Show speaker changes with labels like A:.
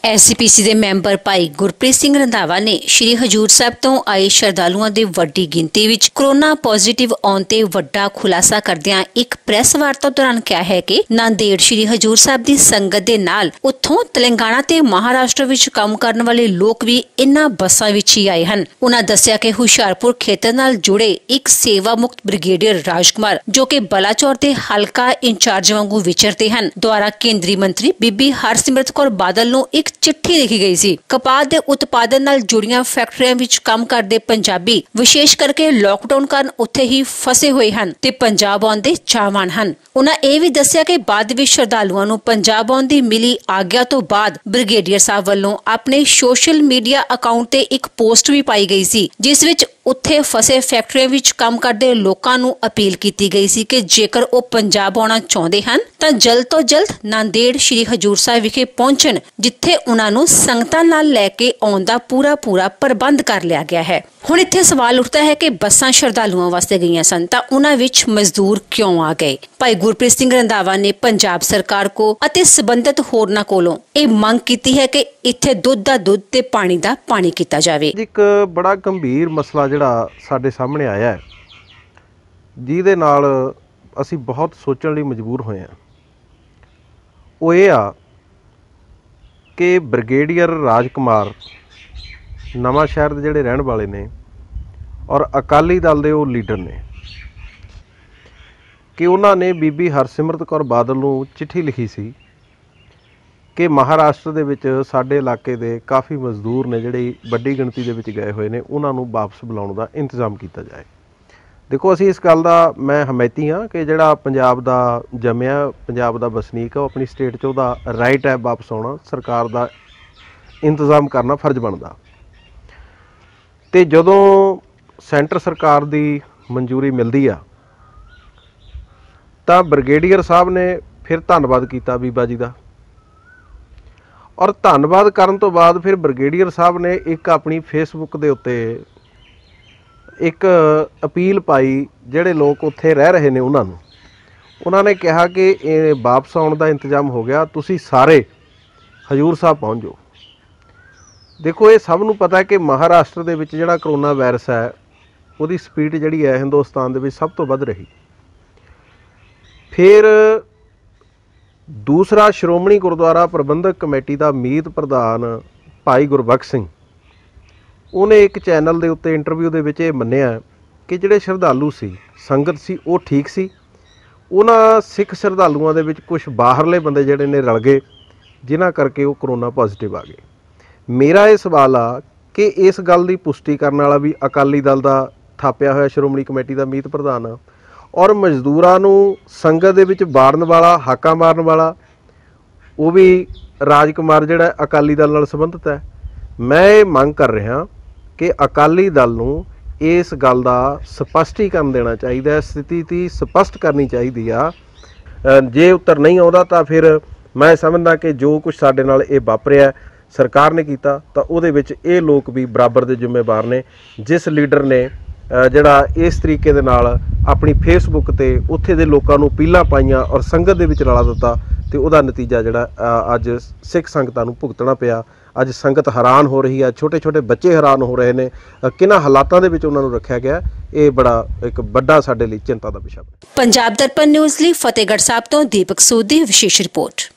A: SGPC ਦੇ member ਭਾਈ ਗੁਰਪ੍ਰੀਤ ਸਿੰਘ ਰੰਧਾਵਾ ਨੇ ਸ਼੍ਰੀ ਹਜੂਰ ਸਾਹਿਬ ਤੋਂ ਆਏ ਸ਼ਰਧਾਲੂਆਂ ਦੀ ਵੱਡੀ ਗਿਣਤੀ ਵਿੱਚ ਕੋਰੋਨਾ ਪੋਜ਼ਿਟਿਵ ਆਉਣ ਤੇ ਵੱਡਾ ਖੁਲਾਸਾ ਕਰਦਿਆਂ ਇੱਕ ਪ੍ਰੈਸ ਵਾਰਤਾ ਦੌਰਾਨ ਕਿਹਾ ਹੈ ਕਿ ਨਾਂਦੇੜ ਸ਼੍ਰੀ ਹਜੂਰ ਸਾਹਿਬ ਦੀ ਸੰਗਤ ਦੇ ਨਾਲ ਉੱਥੋਂ ਤੇਲੰਗਾਨਾ ਤੇ ਮਹਾਰਾਸ਼ਟਰ ਵਿੱਚ ਕੰਮ ਕਰਨ ਵਾਲੇ ਲੋਕ ਵੀ ਇਨ੍ਹਾਂ ਬੱਸਾਂ ਵਿੱਚ ਹੀ ਆਏ ਹਨ। ਉਨ੍ਹਾਂ ਦੱਸਿਆ ਕਿ ਹੁਸ਼ਿਆਰਪੁਰ ਖੇਤਰ ਨਾਲ ਜੁੜੇ ਇੱਕ ਸੇਵਾ ਮੁਕਤ ਬ੍ਰਿਗੇਡੀਅਰ ਰਾਜਕੁਮਾਰ ਜੋ ਕਿ ਬਲਾਚੌਰ ਦੇ ਹਲਕਾ ਇੰਚਾਰਜ ਵਾਂਗੂ ਵਿਚਰਦੇ ਹਨ ਦੁਆਰਾ ਕੇਂਦਰੀ ਮੰਤਰੀ ਬੀਬੀ ਹਰਸਿਮਰਤ ਕੌਰ ਬਾਦਲ ਨੂੰ ਇੱਕ चिट्ठी लिखी गई सी। कपास के उत्पादन नाल जुड़ियां फैक्ट्रियां विच काम करते पंजाबी विशेष करके लॉकडाउन कारण उत्थे ही फसे हुए हैं ते पंजाब आउण दे चाहवान हैं। उन्हां यह भी दस्सिया कि बाद विच श्रद्धालुओं नूं पंजाब आउण दी मिली आग्या तो बाद ब्रिगेडियर साहब वल्लों अपने सोशल मीडिया अकाउंट ते एक पोस्ट भी पाई गई सी जिस विच उत्थे फसे फैक्ट्रियां विच काम करदे लोकां नूं अपील कीती गई सी कि जेकर वो पंजाब आउणा चाहुंदे हन तां जल्द तो जल्द नांदेड़ श्री हजूर साहिब विखे पहुंचण जिथे उन्हां नूं संगतां नाल लैके आउण दा पूरा प्रबंध कर लिया गया है। हुण इत्थे सवाल उठदा है कि बसां श्रद्धालुओं वास्ते गईयां सन तां उन्हां विच मजदूर क्यों आ गए। भाई गुरप्रीत सिंह रंधावा ने पंजाब सरकार को अते संबंधित होरनां कोलों इह मंग कीती है कि इत्थे दुध दा दुध ते पानी दा पानी कीता जावे।
B: एक बड़ा गंभीर मसला जिहड़ा साडे सामने आया है जिहदे नाल असीं बहुत सोचण लई मजबूर होए हां ਉਹ ਇਹ ਆ कि ब्रिगेडियर राजकुमार नवां शहर ਦੇ ਜਿਹੜੇ ਰਹਿਣ ਵਾਲੇ ਨੇ ਔਰ ਅਕਾਲੀ ਦਲ ਦੇ ਉਹ ਲੀਡਰ ਨੇ ਕਿ ਉਹਨਾਂ ਨੇ ਬੀਬੀ ਹਰਸਿਮਰਤ ਕੌਰ ਬਾਦਲ ਨੂੰ ਚਿੱਠੀ ਲਿਖੀ ਸੀ ਕਿ ਮਹਾਰਾਸ਼ਟਰ ਦੇ ਵਿੱਚ ਸਾਡੇ ਇਲਾਕੇ ਦੇ ਕਾਫੀ ਮਜ਼ਦੂਰ ਨੇ ਜਿਹੜੇ ਵੱਡੀ ਗਿਣਤੀ ਦੇ ਵਿੱਚ ਗਏ ਹੋਏ ਨੇ ਉਹਨਾਂ ਨੂੰ ਵਾਪਸ ਬੁਲਾਉਣ ਦਾ ਇੰਤਜ਼ਾਮ ਕੀਤਾ ਜਾਏ। देखो असी इस गल का मैं हमायती हाँ कि जोड़ा पंजाब का जमिया पंजाब का वसनीक है वो अपनी स्टेट च उहदा राइट है वापस आना सरकार का इंतजाम करना फर्ज बनता। तो जदों सेंटर सरकार की मंजूरी मिलती आ तो ब्रिगेडियर साहब ने फिर धन्नवाद किया बीबा जी का और धन्नवाद करन तो बाद फिर ब्रिगेडियर साहब ने एक अपनी फेसबुक के उत्ते एक अपील पाई ਜਿਹੜੇ लोग उत्थे रह रहे ने उन्होंने कहा कि वापस आने का इंतजाम हो गया तुसी सारे हजूर साहब पहुँच जाओ। देखो ये सब नूं पता है कि महाराष्ट्र दे विच जिहड़ा करोना वायरस है उसकी स्पीड जिहड़ी है हिंदुस्तान दे विच सब तो वध रही। फिर दूसरा श्रोमणी गुरुद्वारा प्रबंधक कमेटी का मीत प्रधान भाई गुरबख्श सिंह उन्हें एक चैनल के उत्ते इंटरव्यू के विच मन्निया कि जिहड़े श्रद्धालु सी संगत सी वो ठीक सी उन्हां सिख श्रद्धालुओं के विच कुछ बाहरले बंदे जिहड़े ने रल गए जिन्हां करके वो करोना पॉजिटिव आ गए। मेरा ये सवाल आ कि इस गल की पुष्टि करने वाला भी अकाली दल का थापिया होया श्रोमणी कमेटी का मीत प्रधान और मजदूरां नूं संगत दे विच वाड़न वाला हाका मारन वाला वो भी राजकुमार जिहड़ा अकाली दल नाल संबंधित है। मैं ये मंग कर रहा कि अकाली दल नूं इस गल का स्पष्टीकरण देना चाहिए स्थिति स्पष्ट करनी चाहिए। जे उत्तर नहीं आता तो फिर मैं समझदा कि जो कुछ साडे नाल ये वापरिया सरकार ने किया तो उहदे विच ये लोग भी बराबर के जिम्मेवार ने जिस लीडर ने जिहड़ा इस तरीके दे नाल अपनी फेसबुक ते उत्थे दे लोकां नूं अपीलां पाईयां और संगत दे विच रला दिता तो उहदा नतीजा जिहड़ा अज सिख संगतां नूं भुगतना पिया। अज संगत हैरान हो रही है छोटे छोटे बच्चे हैरान हो रहे हैं किन्हां हालातां दे विच उन्हां नूं रखिया गया ये बड़ा एक वड्डा साडे लई चिंता दा विषय है।
A: पंजाब दर्पण न्यूज़ लई फतेहगढ़ साहब तो दीपक सूद दी विशेष रिपोर्ट।